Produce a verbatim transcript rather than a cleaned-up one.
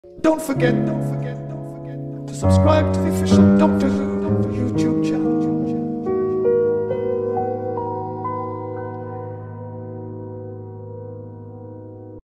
Don't forget, don't forget, don't forget to subscribe to the official Doctor Who YouTube channel.